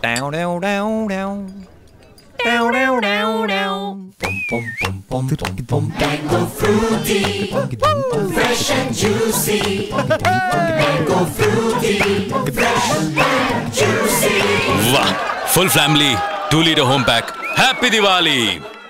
Down, down, down, down. Down, down, down, down. Mango fruity, fresh and juicy. Mango fruity, fresh and juicy. Wow! Full family, 2 liter home pack. Happy Diwali!